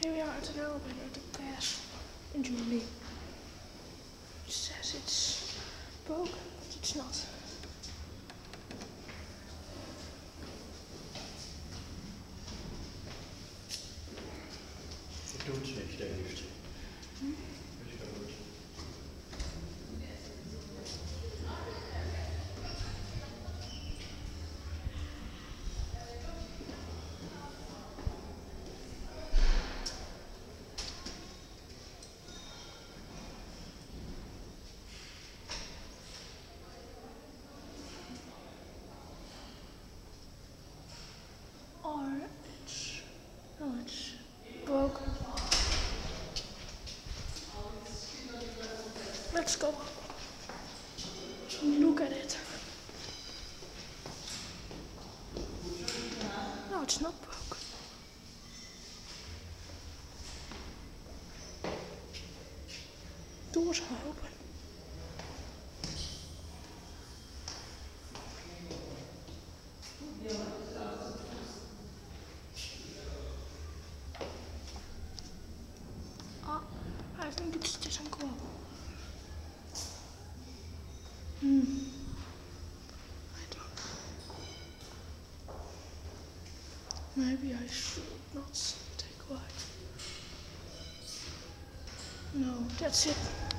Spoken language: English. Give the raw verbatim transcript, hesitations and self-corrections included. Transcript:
Here we are at an elevator to pass in Germany. It says it's broken, but it's not. Het doet niks, der Lift. Hm? Is kaputt. Or it's, no, it's broken. Let's go up. Look at it. No, it's not broken. Doors are open. Ah, I think it's doesn't go up. Hmm. I don't know. Maybe I should not take white. No, that's it.